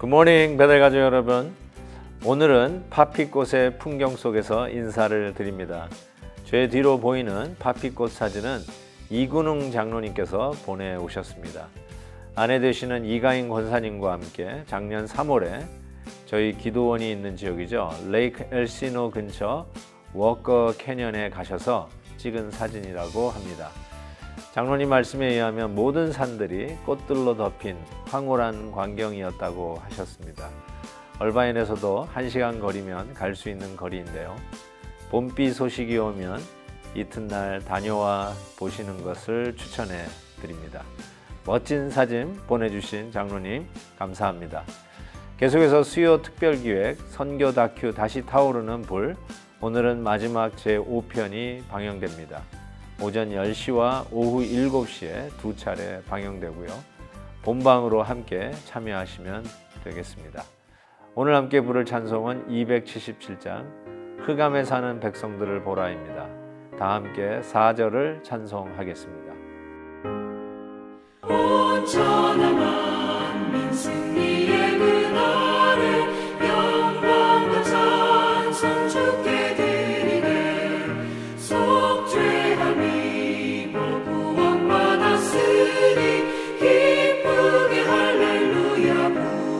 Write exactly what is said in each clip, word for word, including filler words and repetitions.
굿모닝 배달가족 여러분, 오늘은 파피꽃의 풍경 속에서 인사를 드립니다. 제 뒤로 보이는 파피꽃 사진은 이근웅 장로님께서 보내오셨습니다. 아내 되시는 이가인 권사님과 함께 작년 삼월에 저희 기도원이 있는 지역이죠, 레이크 엘시노 근처 워커 캐년에 가셔서 찍은 사진이라고 합니다. 장로님 말씀에 의하면 모든 산들이 꽃들로 덮인 황홀한 광경이었다고 하셨습니다. 얼바인에서도 한 시간 거리면 갈 수 있는 거리인데요. 봄비 소식이 오면 이튿날 다녀와 보시는 것을 추천해 드립니다. 멋진 사진 보내주신 장로님 감사합니다. 계속해서 수요 특별기획 선교 다큐 다시 타오르는 불, 오늘은 마지막 제오 편이 방영됩니다. 오전 열 시와 오후 일곱 시에 두 차례 방영되고요. 본방으로 함께 참여하시면 되겠습니다. 오늘 함께 부를 찬송은 이백칠십칠 장 흑암에 사는 백성들을 보라입니다. 다 함께 사 절을 찬송하겠습니다. 온전한 만민 승리의 그날에 영광과 찬송 주께 드리네. 속죄함이 구원 받았으니 기쁘게 할렐루야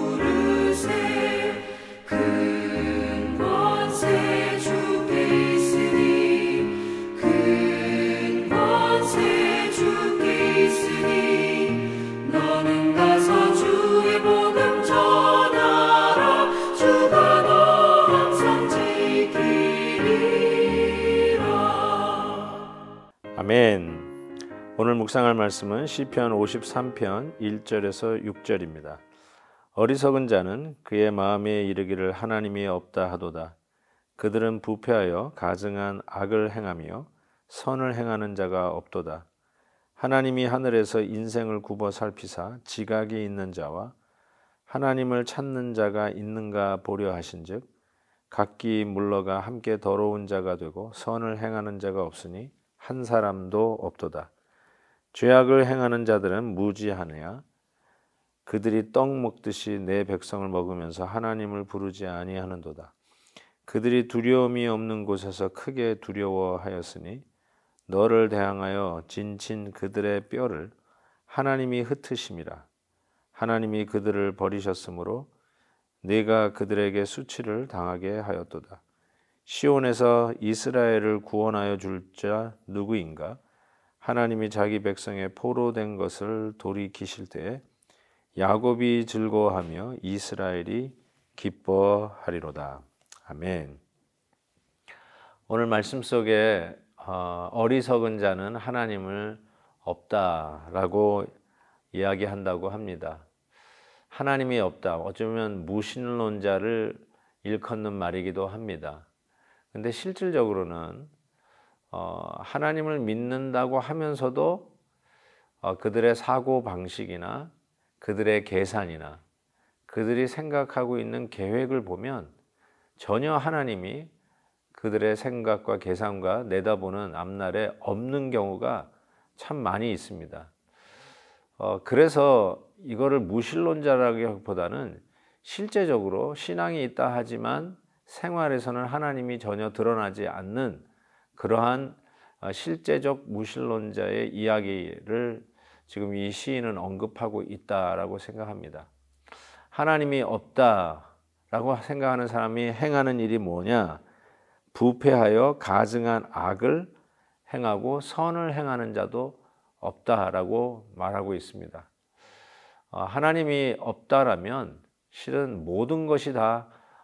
부르세. 큰 권세 주께 있으니 큰 권세 주께 있으니 너는 가서 주의 복음 전하라. 주가 너 항상 지키리라. 아멘. 오늘 묵상할 말씀은 시편 오십삼 편 일 절에서 육 절입니다. 어리석은 자는 그의 마음에 이르기를 하나님이 없다 하도다. 그들은 부패하여 가증한 악을 행하며 선을 행하는 자가 없도다. 하나님이 하늘에서 인생을 굽어 살피사 지각이 있는 자와 하나님을 찾는 자가 있는가 보려 하신즉 각기 물러가 함께 더러운 자가 되고 선을 행하는 자가 없으니 한 사람도 없도다. 죄악을 행하는 자들은 무지하느냐. 그들이 떡 먹듯이 내 백성을 먹으면서 하나님을 부르지 아니하는도다. 그들이 두려움이 없는 곳에서 크게 두려워하였으니 너를 대항하여 진친 그들의 뼈를 하나님이 흩으심이라. 하나님이 그들을 버리셨으므로 네가 그들에게 수치를 당하게 하였도다. 시온에서 이스라엘을 구원하여 줄 자 누구인가? 하나님이 자기 백성의 포로된 것을 돌이키실 때에 야곱이 즐거워하며 이스라엘이 기뻐하리로다. 아멘. 오늘 말씀 속에 어리석은 자는 하나님을 없다라고 이야기한다고 합니다. 하나님이 없다, 어쩌면 무신론자를 일컫는 말이기도 합니다. 근데 실질적으로는 어, 하나님을 믿는다고 하면서도 어, 그들의 사고 방식이나 그들의 계산이나 그들이 생각하고 있는 계획을 보면 전혀 하나님이 그들의 생각과 계산과 내다보는 앞날에 없는 경우가 참 많이 있습니다. 어, 그래서 이거를 무신론자라기보다는 실제적으로 신앙이 있다 하지만 생활에서는 하나님이 전혀 드러나지 않는 그러한 실제적 무신론자의 이야기를 지금 이 시인은 언급하고 있다라고 생각합니다. 하나님이 없다라고 생각하는 사람이 행하는 일이 뭐냐? 부패하여 가증한 악을 행하고 선을 행하는 자도 없다라고 말하고 있습니다. 하나님이 없다라면 실은 모든 것이 다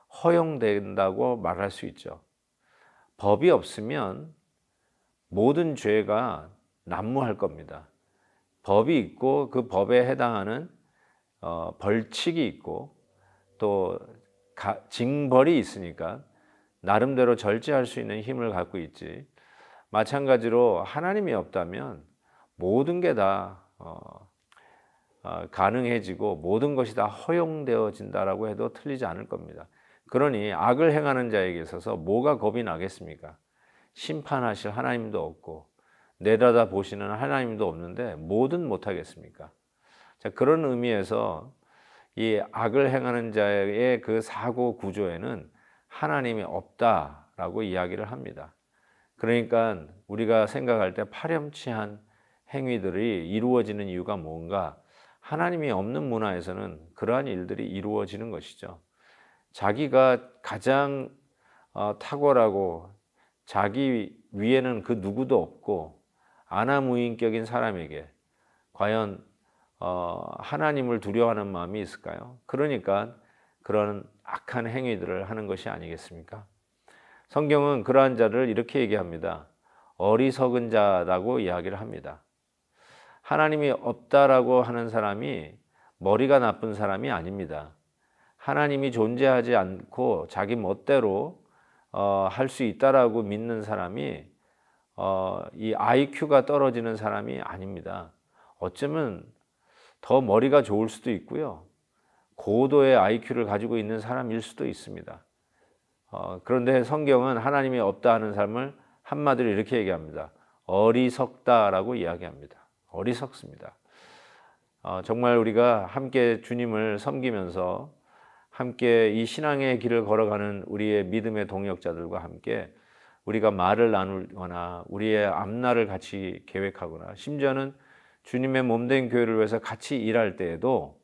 허용된다고 말할 수 있죠. 법이 없으면 모든 죄가 난무할 겁니다. 법이 있고 그 법에 해당하는 어, 벌칙이 있고 또 가, 징벌이 있으니까 나름대로 절제할 수 있는 힘을 갖고 있지. 마찬가지로 하나님이 없다면 모든 게 다 어, 어, 가능해지고 모든 것이 다 허용되어진다라고 해도 틀리지 않을 겁니다. 그러니 악을 행하는 자에게 있어서 뭐가 겁이 나겠습니까? 심판하실 하나님도 없고 내려다 보시는 하나님도 없는데 뭐든 못하겠습니까? 자, 그런 의미에서 이 악을 행하는 자의 그 사고 구조에는 하나님이 없다라고 이야기를 합니다. 그러니까 우리가 생각할 때 파렴치한 행위들이 이루어지는 이유가 뭔가? 하나님이 없는 문화에서는 그러한 일들이 이루어지는 것이죠. 자기가 가장 어, 탁월하고 자기 위에는 그 누구도 없고 아나무인격인 사람에게 과연 어, 하나님을 두려워하는 마음이 있을까요? 그러니까 그런 악한 행위들을 하는 것이 아니겠습니까? 성경은 그러한 자를 이렇게 얘기합니다. 어리석은 자라고 이야기를 합니다. 하나님이 없다라고 하는 사람이 머리가 나쁜 사람이 아닙니다. 하나님이 존재하지 않고 자기 멋대로 어, 할 수 있다라고 믿는 사람이 어, 이 아이큐가 떨어지는 사람이 아닙니다. 어쩌면 더 머리가 좋을 수도 있고요. 고도의 아이큐를 가지고 있는 사람일 수도 있습니다. 어, 그런데 성경은 하나님이 없다 하는 사람을 한마디로 이렇게 얘기합니다. 어리석다라고 이야기합니다. 어리석습니다. 어, 정말 우리가 함께 주님을 섬기면서 함께 이 신앙의 길을 걸어가는 우리의 믿음의 동역자들과 함께 우리가 말을 나누거나 우리의 앞날을 같이 계획하거나 심지어는 주님의 몸된 교회를 위해서 같이 일할 때에도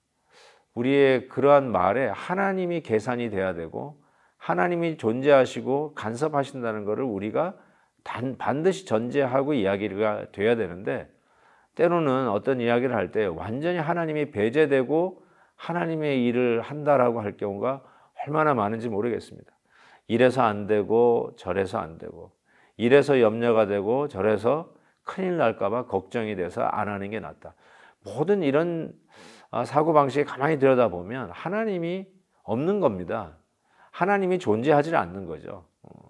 우리의 그러한 말에 하나님이 계산이 돼야 되고 하나님이 존재하시고 간섭하신다는 것을 우리가 단, 반드시 전제하고 이야기가 돼야 되는데 때로는 어떤 이야기를 할 때 완전히 하나님이 배제되고 하나님의 일을 한다라고 할 경우가 얼마나 많은지 모르겠습니다. 이래서 안 되고 저래서 안 되고 이래서 염려가 되고 저래서 큰일 날까 봐 걱정이 돼서 안 하는 게 낫다. 모든 이런 사고방식에 가만히 들여다보면 하나님이 없는 겁니다. 하나님이 존재하지 않는 거죠.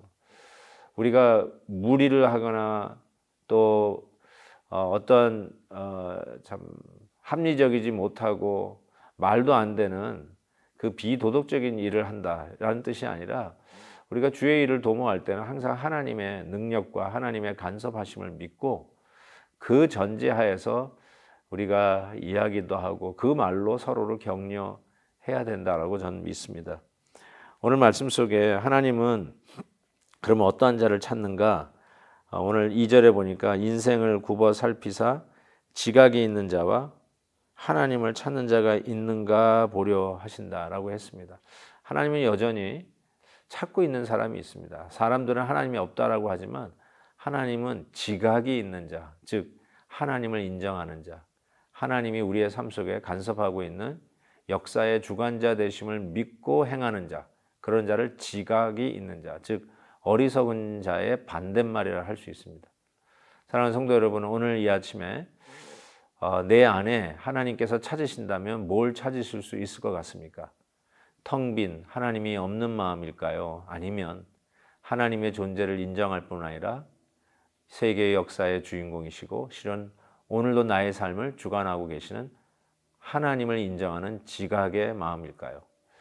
우리가 무리를 하거나 또 어떤 참 합리적이지 못하고 말도 안 되는 그 비도덕적인 일을 한다라는 뜻이 아니라 우리가 주의 일을 도모할 때는 항상 하나님의 능력과 하나님의 간섭하심을 믿고 그 전제하에서 우리가 이야기도 하고 그 말로 서로를 격려해야 된다라고 저는 믿습니다. 오늘 말씀 속에 하나님은 그러면 어떠한 자를 찾는가? 오늘 이 절에 보니까 인생을 굽어 살피사 지각이 있는 자와 하나님을 찾는 자가 있는가 보려 하신다라고 했습니다. 하나님은 여전히 찾고 있는 사람이 있습니다. 사람들은 하나님이 없다라고 하지만 하나님은 지각이 있는 자, 즉 하나님을 인정하는 자, 하나님이 우리의 삶 속에 간섭하고 있는 역사의 주관자 되심을 믿고 행하는 자, 그런 자를 지각이 있는 자, 즉 어리석은 자의 반대말이라 할 수 있습니다. 사랑하는 성도 여러분, 오늘 이 아침에 어, 내 안에 하나님께서 찾으신다면 뭘 찾으실 수 있을 것 같습니까? 텅 빈 하나님이 없는 마음일까요? 아니면 하나님의 존재를 인정할 뿐 아니라 세계의 역사의 주인공이시고 실은 오늘도 나의 삶을 주관하고 계시는 하나님을 인정하는 지각의 마음일까요?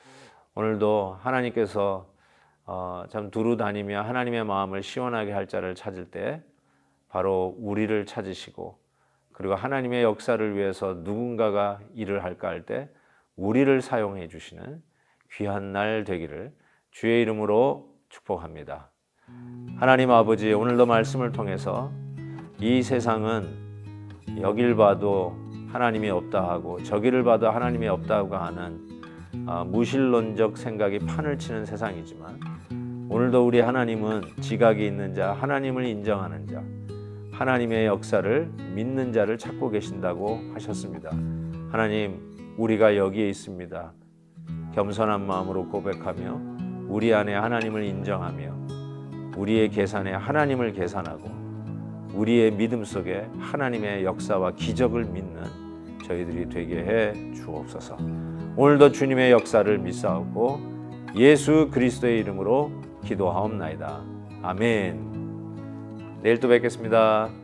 오늘도 하나님께서 어, 참 두루 다니며 하나님의 마음을 시원하게 할 자를 찾을 때 바로 우리를 찾으시고 그리고 하나님의 역사를 위해서 누군가가 일을 할까 할 때 우리를 사용해 주시는 귀한 날 되기를 주의 이름으로 축복합니다. 하나님 아버지, 오늘도 말씀을 통해서 이 세상은 여길 봐도 하나님이 없다 하고 저기를 봐도 하나님이 없다고 하는 어, 무신론적 생각이 판을 치는 세상이지만 오늘도 우리 하나님은 지각이 있는 자, 하나님을 인정하는 자, 하나님의 역사를 믿는 자를 찾고 계신다고 하셨습니다. 하나님, 우리가 여기에 있습니다. 겸손한 마음으로 고백하며 우리 안에 하나님을 인정하며 우리의 계산에 하나님을 계산하고 우리의 믿음 속에 하나님의 역사와 기적을 믿는 저희들이 되게 해 주옵소서. 오늘도 주님의 역사를 믿사옵고 예수 그리스도의 이름으로 기도하옵나이다. 아멘. 내일 또 뵙겠습니다.